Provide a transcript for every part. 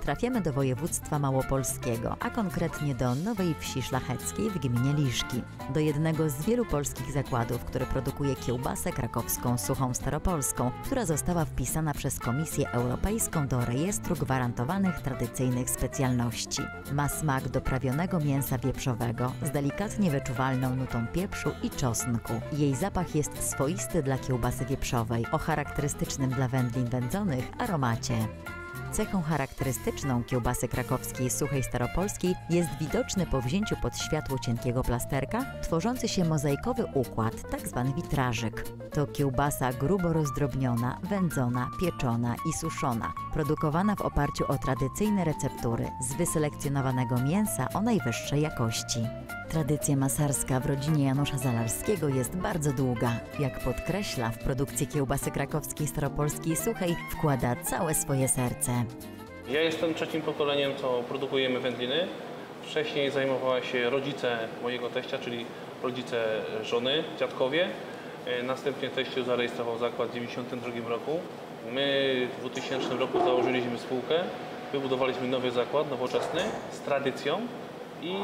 Trafiamy do województwa małopolskiego, a konkretnie do Nowej Wsi Szlacheckiej w gminie Liszki. Do jednego z wielu polskich zakładów, który produkuje kiełbasę krakowską suchą staropolską, która została wpisana przez Komisję Europejską do Rejestru Gwarantowanych Tradycyjnych Specjalności. Ma smak doprawionego mięsa wieprzowego z delikatnie wyczuwalną nutą pieprzu i czosnku. Jej zapach jest swoisty dla kiełbasy wieprzowej o charakterystycznym dla wędlin wędzonych aromacie. Cechą charakterystyczną kiełbasy krakowskiej suchej staropolskiej jest widoczny po wzięciu pod światło cienkiego plasterka tworzący się mozaikowy układ, tzw. witrażyk. To kiełbasa grubo rozdrobniona, wędzona, pieczona i suszona, produkowana w oparciu o tradycyjne receptury z wyselekcjonowanego mięsa o najwyższej jakości. Tradycja masarska w rodzinie Janusza Zalarskiego jest bardzo długa. Jak podkreśla, w produkcję kiełbasy krakowskiej staropolskiej suchej wkłada całe swoje serce. Ja jestem trzecim pokoleniem, co produkujemy wędliny. Wcześniej zajmowała się rodzice mojego teścia, czyli rodzice żony, dziadkowie. Następnie teściu zarejestrował zakład w 1992 roku. My w 2000 roku założyliśmy spółkę, wybudowaliśmy nowy zakład, nowoczesny, z tradycją i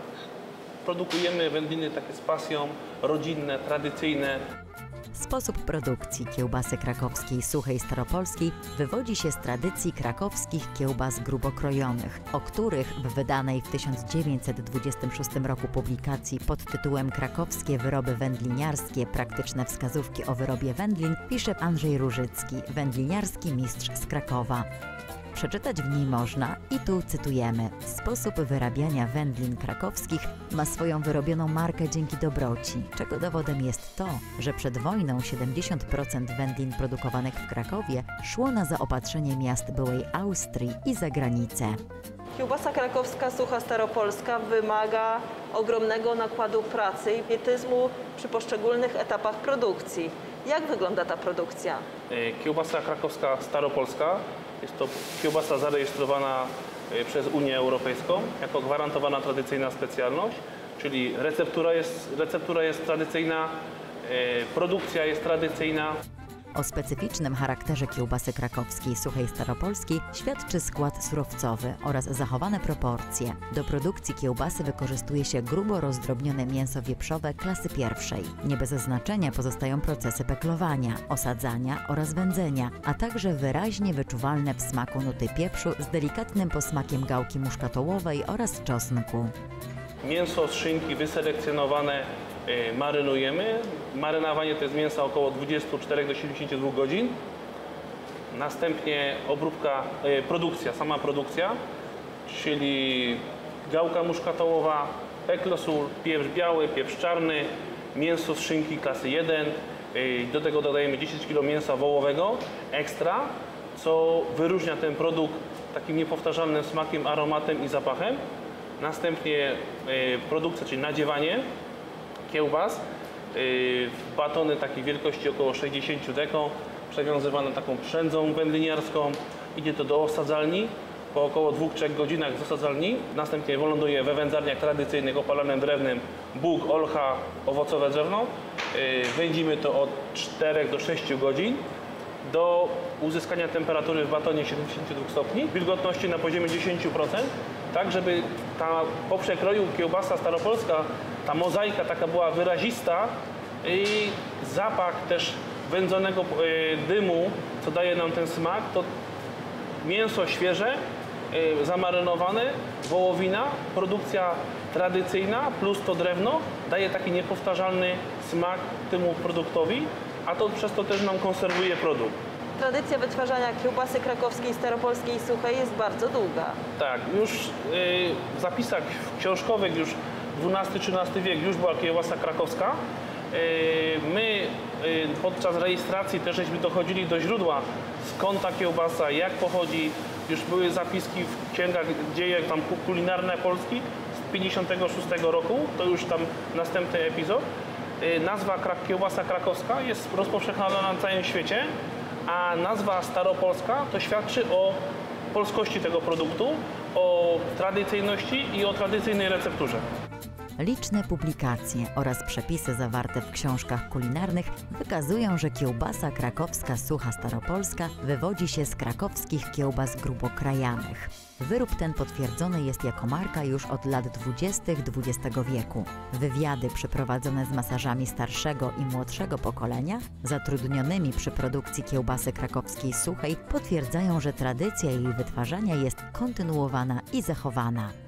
produkujemy wędliny takie z pasją, rodzinne, tradycyjne. Sposób produkcji kiełbasy krakowskiej suchej staropolskiej wywodzi się z tradycji krakowskich kiełbas grubokrojonych, o których w wydanej w 1926 roku publikacji pod tytułem Krakowskie wyroby wędliniarskie – praktyczne wskazówki o wyrobie wędlin pisze Andrzej Różycki, wędliniarski mistrz z Krakowa. Przeczytać w niej można, i tu cytujemy: sposób wyrabiania wędlin krakowskich ma swoją wyrobioną markę dzięki dobroci, czego dowodem jest to, że przed wojną 70% wędlin produkowanych w Krakowie szło na zaopatrzenie miast byłej Austrii i za granicę. Kiełbasa krakowska sucha staropolska wymaga ogromnego nakładu pracy i pietyzmu przy poszczególnych etapach produkcji. Jak wygląda ta produkcja? Kiełbasa krakowska staropolska jest to kiełbasa zarejestrowana przez Unię Europejską jako gwarantowana tradycyjna specjalność, czyli receptura jest tradycyjna, produkcja jest tradycyjna. O specyficznym charakterze kiełbasy krakowskiej suchej staropolskiej świadczy skład surowcowy oraz zachowane proporcje. Do produkcji kiełbasy wykorzystuje się grubo rozdrobnione mięso wieprzowe klasy pierwszej. Nie bez znaczenia pozostają procesy peklowania, osadzania oraz wędzenia, a także wyraźnie wyczuwalne w smaku nuty pieprzu z delikatnym posmakiem gałki muszkatołowej oraz czosnku. Mięso z szynki wyselekcjonowane marynujemy. Marynowanie to jest mięsa około 24 do 72 godzin. Następnie sama produkcja, czyli gałka muszkatołowa, peklosól, pieprz biały, pieprz czarny, mięso z szynki klasy 1. Do tego dodajemy 10 kg mięsa wołowego ekstra, co wyróżnia ten produkt takim niepowtarzalnym smakiem, aromatem i zapachem. Następnie produkcja, czyli nadziewanie kiełbas w batony takiej wielkości około 60 deko, przewiązywane taką przędzą wędliniarską. Idzie to do osadzalni. Po około 2-3 godzinach z osadzalni następnie wyląduje we wędzarniach tradycyjnych opalanym drewnem bóg, olcha, owocowe drzewno. Wędzimy to od 4 do 6 godzin do uzyskania temperatury w batonie 72 stopni, wilgotności na poziomie 10%, tak żeby po przekroju kiełbasa staropolska, ta mozaika taka była wyrazista i zapach też wędzonego dymu, co daje nam ten smak, to mięso świeże, zamarynowane, wołowina, produkcja tradycyjna plus to drewno daje taki niepowtarzalny smak temu produktowi, a to przez to też nam konserwuje produkt. Tradycja wytwarzania kiełbasy krakowskiej staropolskiej suchej jest bardzo długa. Tak, już w zapisach książkowych już XII-XIII wiek już była kiełbasa krakowska. My podczas rejestracji też żeśmy dochodzili do źródła, skąd ta kiełbasa, jak pochodzi. Już były zapiski w księgach dzieje tam kulinarne Polski z 1956 roku, to już tam następny epizod. Nazwa kiełbasa krakowska jest rozpowszechniona na całym świecie, a nazwa staropolska to świadczy o polskości tego produktu, o tradycyjności i o tradycyjnej recepturze. Liczne publikacje oraz przepisy zawarte w książkach kulinarnych wykazują, że kiełbasa krakowska Sucha Staropolska wywodzi się z krakowskich kiełbas grubokrajanych. Wyrób ten potwierdzony jest jako marka już od lat 20. XX wieku. Wywiady przeprowadzone z masażami starszego i młodszego pokolenia, zatrudnionymi przy produkcji kiełbasy krakowskiej suchej, potwierdzają, że tradycja jej wytwarzania jest kontynuowana i zachowana.